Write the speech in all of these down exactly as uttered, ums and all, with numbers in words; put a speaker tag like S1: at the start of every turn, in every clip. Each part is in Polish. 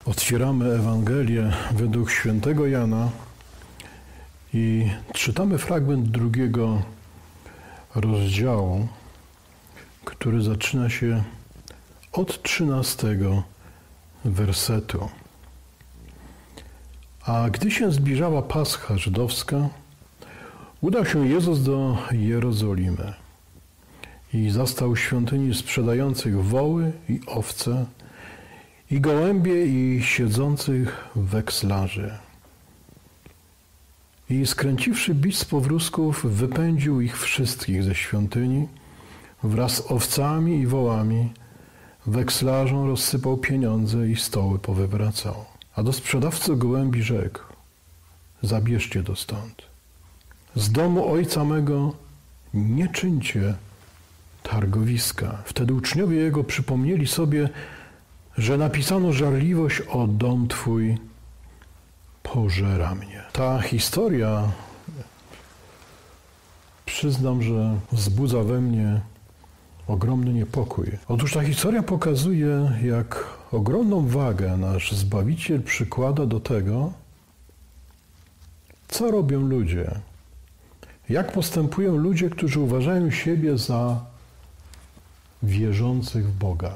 S1: Otwieramy Ewangelię według świętego Jana i czytamy fragment drugiego rozdziału, który zaczyna się od trzynastego wersetu. A gdy się zbliżała Pascha żydowska, udał się Jezus do Jerozolimy i zastał w świątyni sprzedających woły i owce, i gołębie, i siedzących wekslarzy. I skręciwszy bić z powrózków, wypędził ich wszystkich ze świątyni wraz z owcami i wołami. Wekslarzom rozsypał pieniądze i stoły powywracał. A do sprzedawców gołębi rzekł: zabierzcie to stąd. Z domu ojca mego nie czyńcie targowiska. Wtedy uczniowie jego przypomnieli sobie, że napisano: żarliwość o dom Twój pożera mnie. Ta historia, przyznam, że wzbudza we mnie ogromny niepokój. Otóż ta historia pokazuje, jak ogromną wagę nasz Zbawiciel przykłada do tego, co robią ludzie, jak postępują ludzie, którzy uważają siebie za wierzących w Boga.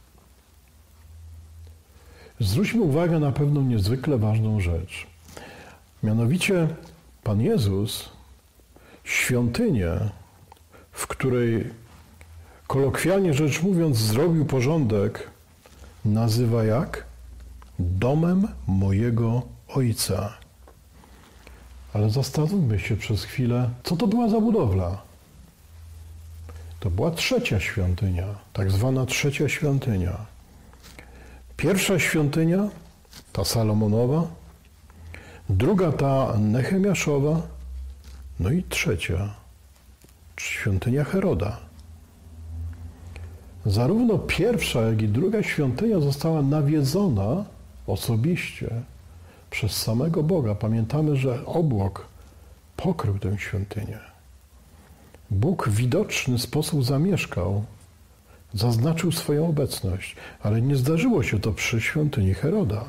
S1: Zwróćmy uwagę na pewną niezwykle ważną rzecz. Mianowicie Pan Jezus świątynię, w której kolokwialnie rzecz mówiąc zrobił porządek, nazywa jak? Domem mojego Ojca. Ale zastanówmy się przez chwilę, co to była za budowla. To była trzecia świątynia, tak zwana trzecia świątynia. Pierwsza świątynia, ta Salomonowa, druga ta Nehemiaszowa, no i trzecia, świątynia Heroda. Zarówno pierwsza, jak i druga świątynia została nawiedzona osobiście przez samego Boga. Pamiętamy, że obłok pokrył tę świątynię. Bóg w widoczny sposób zamieszkał, zaznaczył swoją obecność, ale nie zdarzyło się to przy świątyni Heroda.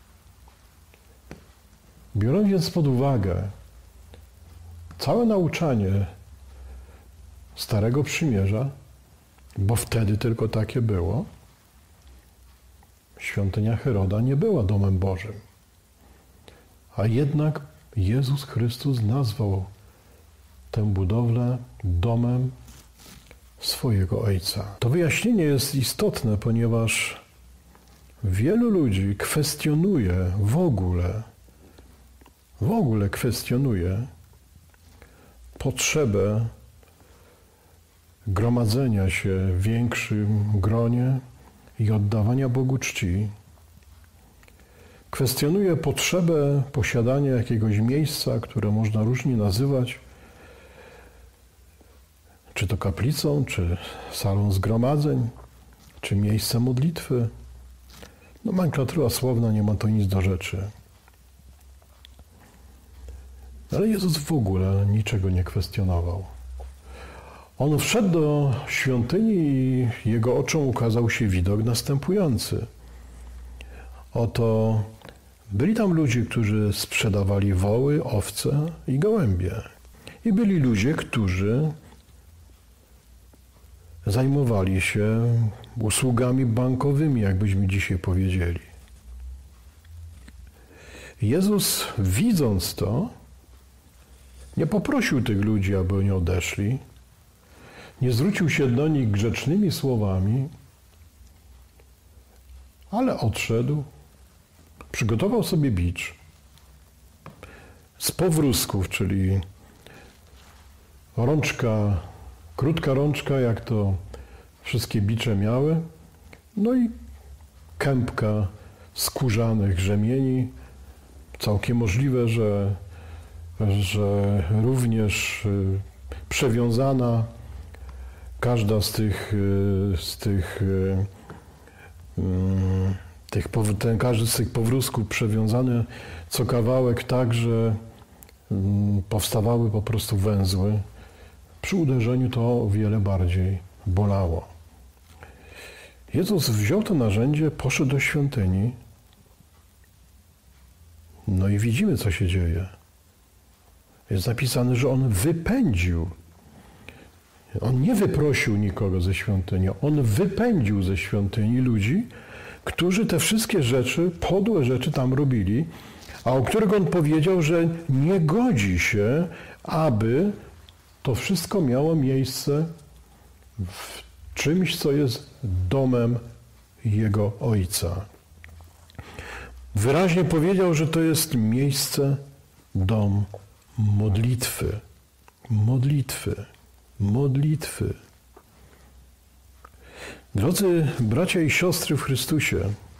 S1: Biorąc więc pod uwagę całe nauczanie Starego Przymierza, bo wtedy tylko takie było, świątynia Heroda nie była domem Bożym. A jednak Jezus Chrystus nazwał tę budowlę domem swojego Ojca. To wyjaśnienie jest istotne, ponieważ wielu ludzi kwestionuje w ogóle, w ogóle kwestionuje potrzebę gromadzenia się w większym gronie i oddawania Bogu czci. Kwestionuje potrzebę posiadania jakiegoś miejsca, które można różnie nazywać, czy to kaplicą, czy salą zgromadzeń, czy miejscem modlitwy. Nomenklatura słowna nie ma to nic do rzeczy. Ale Jezus w ogóle niczego nie kwestionował. On wszedł do świątyni i jego oczom ukazał się widok następujący. Oto byli tam ludzie, którzy sprzedawali woły, owce i gołębie. I byli ludzie, którzy zajmowali się usługami bankowymi, jakbyśmy dzisiaj powiedzieli. Jezus, widząc to, nie poprosił tych ludzi, aby oni odeszli, nie zwrócił się do nich grzecznymi słowami, ale odszedł, przygotował sobie bicz z powrózków, czyli rączka, krótka rączka, jak to wszystkie bicze miały, no i kępka skórzanych rzemieni. Całkiem możliwe, że, że również przewiązana każda z tych, z tych, tych ten, każdy z tych powrózków przewiązany co kawałek tak, że powstawały po prostu węzły. Przy uderzeniu to o wiele bardziej bolało. Jezus wziął to narzędzie, poszedł do świątyni No i widzimy, co się dzieje. Jest napisane, że on wypędził. On nie wyprosił nikogo ze świątyni. On wypędził ze świątyni ludzi, którzy te wszystkie rzeczy, podłe rzeczy tam robili, a o których on powiedział, że nie godzi się, aby to wszystko miało miejsce w czymś, co jest domem jego Ojca. Wyraźnie powiedział, że to jest miejsce, dom modlitwy. Modlitwy. Modlitwy. Drodzy bracia i siostry w Chrystusie,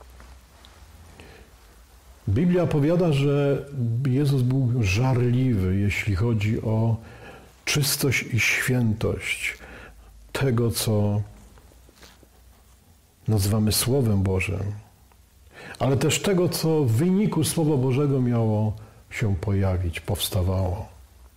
S1: Biblia powiada, że Jezus był żarliwy, jeśli chodzi o czystość i świętość tego, co nazywamy Słowem Bożym, ale też tego, co w wyniku Słowa Bożego miało się pojawić, powstawało.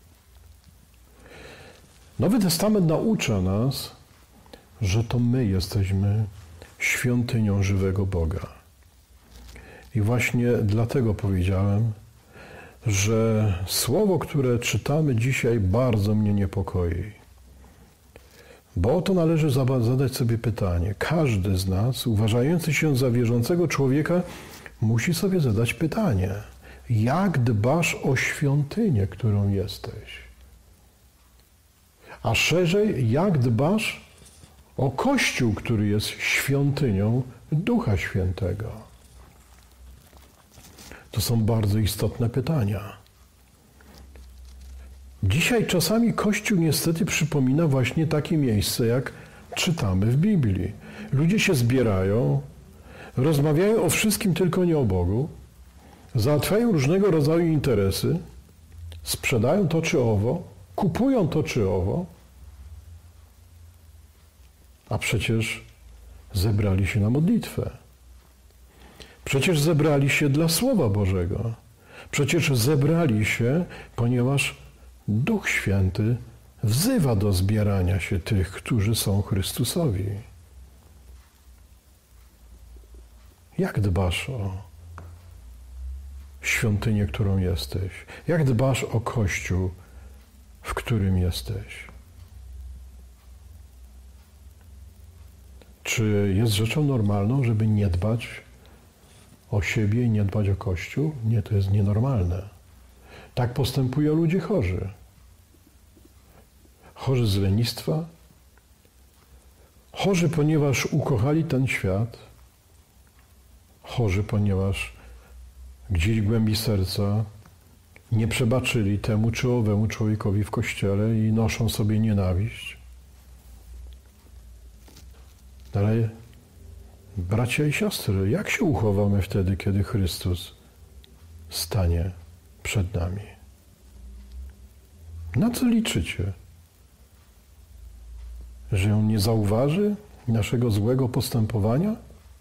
S1: Nowy Testament naucza nas, że to my jesteśmy świątynią żywego Boga. I właśnie dlatego powiedziałem, że słowo, które czytamy dzisiaj, bardzo mnie niepokoi. Bo oto należy zadać sobie pytanie. Każdy z nas, uważający się za wierzącego człowieka, musi sobie zadać pytanie. Jak dbasz o świątynię, którą jesteś? A szerzej, jak dbasz o Kościół, który jest świątynią Ducha Świętego? To są bardzo istotne pytania. Dzisiaj czasami Kościół niestety przypomina właśnie takie miejsce, jak czytamy w Biblii. Ludzie się zbierają, rozmawiają o wszystkim, tylko nie o Bogu, załatwiają różnego rodzaju interesy, sprzedają to czy owo, kupują to czy owo, a przecież zebrali się na modlitwę. Przecież zebrali się dla Słowa Bożego. Przecież zebrali się, ponieważ Duch Święty wzywa do zbierania się tych, którzy są Chrystusowi. Jak dbasz o świątynię, którą jesteś? Jak dbasz o Kościół, w którym jesteś? Czy jest rzeczą normalną, żeby nie dbać o siebie i nie dbać o Kościół? Nie, to jest nienormalne. Tak postępują ludzie chorzy. Chorzy z lenistwa, chorzy, ponieważ ukochali ten świat, chorzy, ponieważ gdzieś w głębi serca nie przebaczyli temu czy owemu człowiekowi w Kościele i noszą sobie nienawiść. Ale bracia i siostry, jak się uchowamy wtedy, kiedy Chrystus stanie przed nami? Na co liczycie? Że On nie zauważy naszego złego postępowania?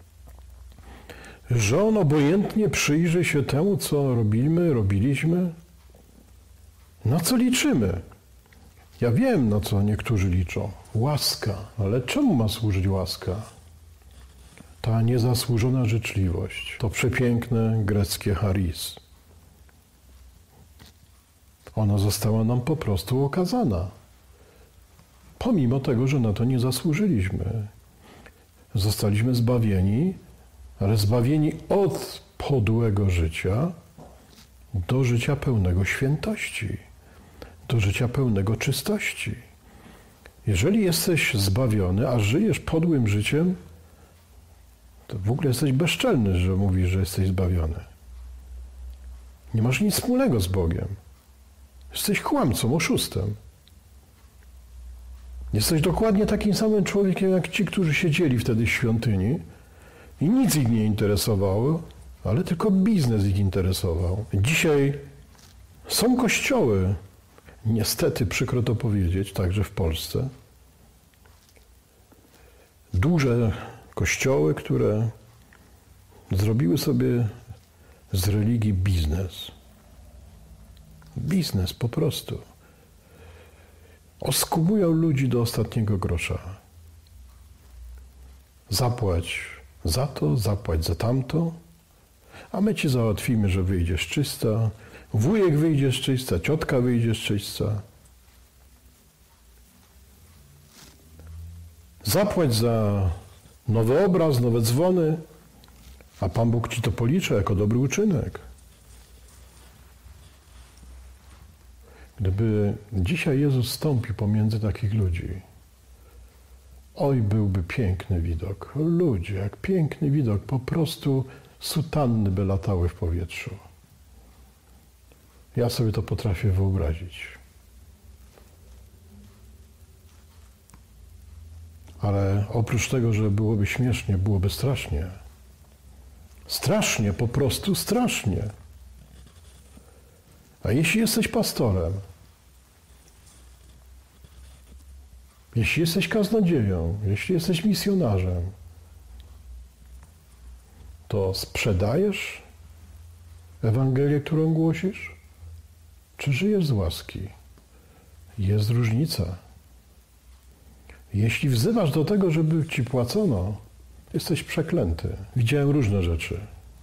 S1: Że On obojętnie przyjrzy się temu, co robimy, robiliśmy? Na co liczymy? Ja wiem, na co niektórzy liczą. Łaska. Ale czemu ma służyć łaska? Ta niezasłużona życzliwość. To przepiękne greckie charis. Ona została nam po prostu okazana. Pomimo tego, że na to nie zasłużyliśmy. Zostaliśmy zbawieni, ale zbawieni od podłego życia do życia pełnego świętości, do życia pełnego czystości. Jeżeli jesteś zbawiony, a żyjesz podłym życiem, to w ogóle jesteś bezczelny, że mówisz, że jesteś zbawiony. Nie masz nic wspólnego z Bogiem. Jesteś kłamcą, oszustem. Jesteś dokładnie takim samym człowiekiem, jak ci, którzy siedzieli wtedy w świątyni i nic ich nie interesowało, ale tylko biznes ich interesował. Dzisiaj są kościoły, niestety przykro to powiedzieć, także w Polsce, duże kościoły, które zrobiły sobie z religii biznes. Biznes po prostu. Oskubują ludzi do ostatniego grosza. Zapłać za to, zapłać za tamto. A my ci załatwimy, że wyjdziesz czysta, wujek wyjdziesz czysta, ciotka wyjdziesz czysta. Zapłać za nowy obraz, nowe dzwony, a Pan Bóg ci to policzy jako dobry uczynek. Gdyby dzisiaj Jezus stąpił pomiędzy takich ludzi, oj, byłby piękny widok. Ludzie, jak piękny widok, po prostu sutanny by latały w powietrzu. Ja sobie to potrafię wyobrazić. Ale oprócz tego, że byłoby śmiesznie, byłoby strasznie. Strasznie, po prostu strasznie. A jeśli jesteś pastorem, jeśli jesteś kaznodzieją, jeśli jesteś misjonarzem, to sprzedajesz Ewangelię, którą głosisz, czy żyjesz z łaski? Jest różnica. Jeśli wzywasz do tego, żeby ci płacono, jesteś przeklęty. Widziałem różne rzeczy.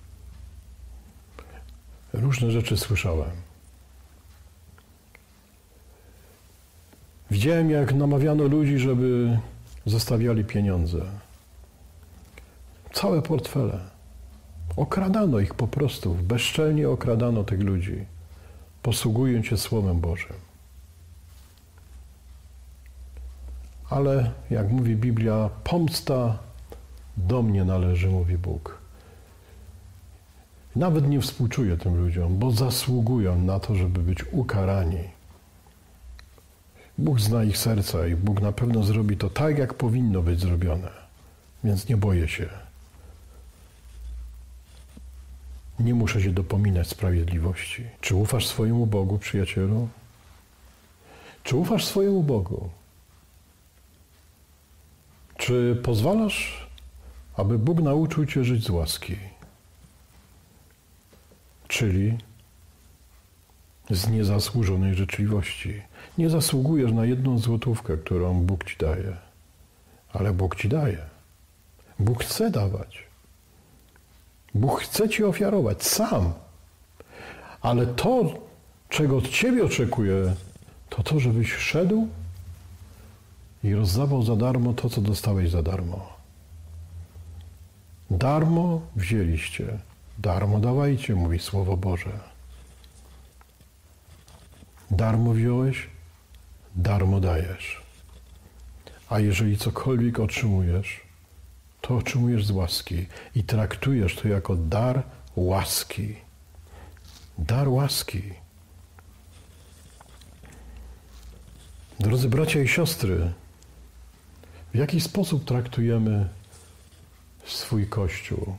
S1: Różne rzeczy słyszałem. Widziałem, jak namawiano ludzi, żeby zostawiali pieniądze. Całe portfele. Okradano ich po prostu. Bezczelnie okradano tych ludzi, posługując się Słowem Bożym. Ale, jak mówi Biblia, pomsta do mnie należy, mówi Bóg. Nawet nie współczuję tym ludziom, bo zasługują na to, żeby być ukarani. Bóg zna ich serca i Bóg na pewno zrobi to tak, jak powinno być zrobione. Więc nie boję się. Nie muszę się dopominać sprawiedliwości. Czy ufasz swojemu Bogu, przyjacielu? Czy ufasz swojemu Bogu? Czy pozwalasz, aby Bóg nauczył cię żyć z łaski? Czyli z niezasłużonej życzliwości. Nie zasługujesz na jedną złotówkę, którą Bóg ci daje. Ale Bóg ci daje. Bóg chce dawać. Bóg chce ci ofiarować sam. Ale to, czego od ciebie oczekuje, to to, żebyś szedł i rozdawał za darmo to, co dostałeś za darmo. Darmo wzięliście, darmo dawajcie, mówi Słowo Boże. Darmo wziąłeś, darmo dajesz. A jeżeli cokolwiek otrzymujesz, to otrzymujesz z łaski i traktujesz to jako dar łaski. Dar łaski. Drodzy bracia i siostry, w jaki sposób traktujemy swój Kościół?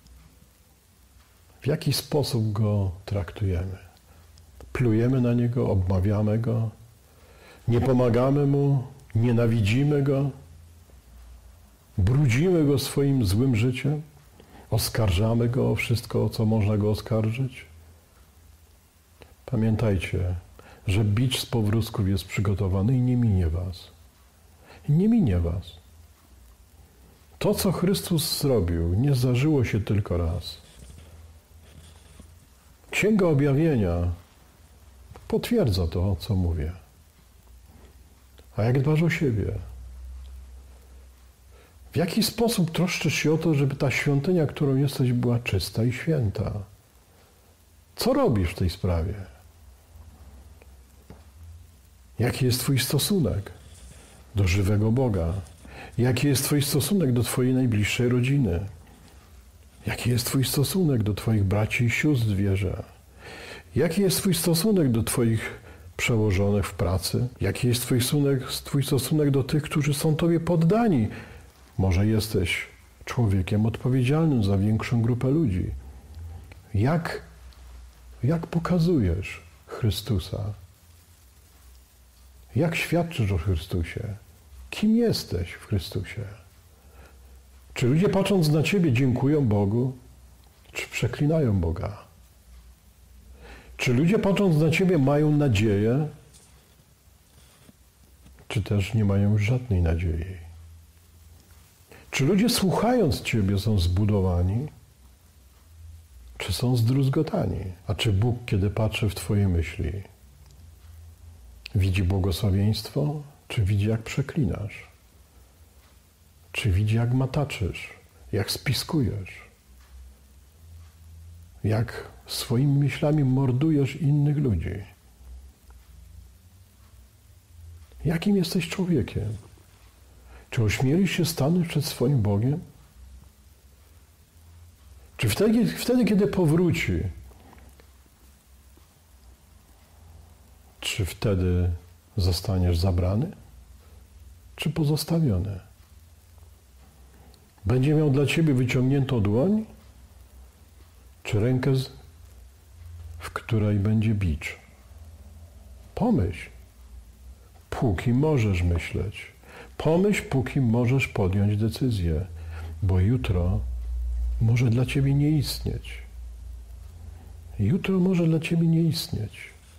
S1: W jaki sposób go traktujemy? Plujemy na niego, obmawiamy go, nie pomagamy mu, nienawidzimy go, brudzimy go swoim złym życiem, oskarżamy go o wszystko, o co można go oskarżyć. Pamiętajcie, że bicz z powrózków jest przygotowany i nie minie was. Nie minie was. To, co Chrystus zrobił, nie zdarzyło się tylko raz. Księga Objawienia potwierdza to, co mówię. A jak dbasz o siebie? W jaki sposób troszczysz się o to, żeby ta świątynia, którą jesteś, była czysta i święta? Co robisz w tej sprawie? Jaki jest twój stosunek do żywego Boga? Jaki jest twój stosunek do twojej najbliższej rodziny? Jaki jest twój stosunek do twoich braci i sióstr w wierze? Jaki jest twój stosunek do twoich przełożonych w pracy? Jaki jest twój stosunek, twój stosunek do tych, którzy są tobie poddani? Może jesteś człowiekiem odpowiedzialnym za większą grupę ludzi. Jak, jak pokazujesz Chrystusa? Jak świadczysz o Chrystusie? Kim jesteś w Chrystusie? Czy ludzie patrząc na ciebie dziękują Bogu, czy przeklinają Boga? Czy ludzie patrząc na ciebie mają nadzieję, czy też nie mają już żadnej nadziei? Czy ludzie słuchając ciebie są zbudowani, czy są zdruzgotani? A czy Bóg, kiedy patrzy w twoje myśli, widzi błogosławieństwo, czy widzi, jak przeklinasz? Czy widzi, jak mataczysz, jak spiskujesz? Jak swoimi myślami mordujesz innych ludzi? Jakim jesteś człowiekiem? Czy ośmielisz się stanąć przed swoim Bogiem? Czy wtedy, wtedy, kiedy powróci, czy wtedy zostaniesz zabrany, czy pozostawiony? Będzie miał dla ciebie wyciągniętą dłoń, czy rękę, w której będzie bicz? Pomyśl, póki możesz myśleć. Pomyśl, póki możesz podjąć decyzję, bo jutro może dla ciebie nie istnieć. Jutro może dla ciebie nie istnieć.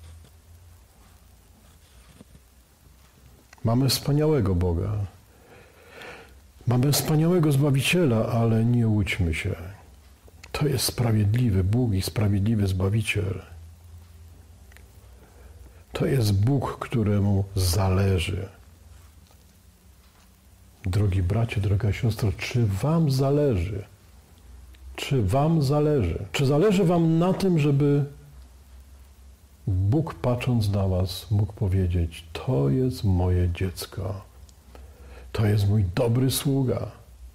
S1: Mamy wspaniałego Boga. Mamy wspaniałego Zbawiciela, ale nie łudźmy się. To jest sprawiedliwy Bóg i sprawiedliwy Zbawiciel. To jest Bóg, któremu zależy. Drogi bracie, droga siostro, czy wam zależy? Czy wam zależy? Czy zależy wam na tym, żeby Bóg, patrząc na was, mógł powiedzieć: to jest moje dziecko, to jest mój dobry sługa.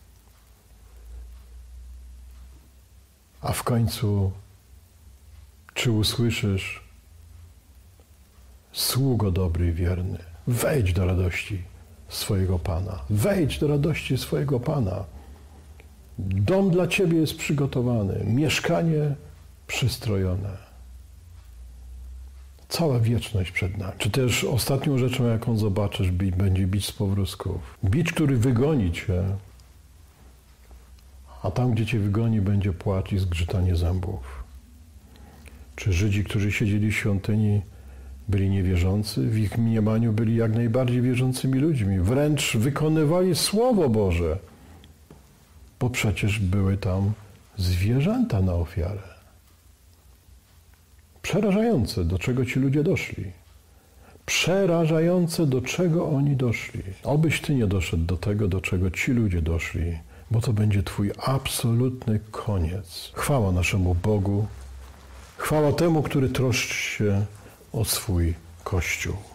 S1: A w końcu, czy usłyszysz: sługo dobry i wierny, wejdź do radości swojego Pana. Wejdź do radości swojego Pana. Dom dla ciebie jest przygotowany, mieszkanie przystrojone. Cała wieczność przed nami. Czy też ostatnią rzeczą, jaką zobaczysz, będzie bicz z powrózków. Bicz, który wygoni cię, a tam, gdzie cię wygoni, będzie płacz i zgrzytanie zębów. Czy Żydzi, którzy siedzieli w świątyni, byli niewierzący? W ich mniemaniu byli jak najbardziej wierzącymi ludźmi. Wręcz wykonywali Słowo Boże, bo przecież były tam zwierzęta na ofiarę. Przerażające, do czego ci ludzie doszli. Przerażające, do czego oni doszli. Obyś ty nie doszedł do tego, do czego ci ludzie doszli, bo to będzie twój absolutny koniec. Chwała naszemu Bogu, chwała temu, który troszczy się o swój Kościół.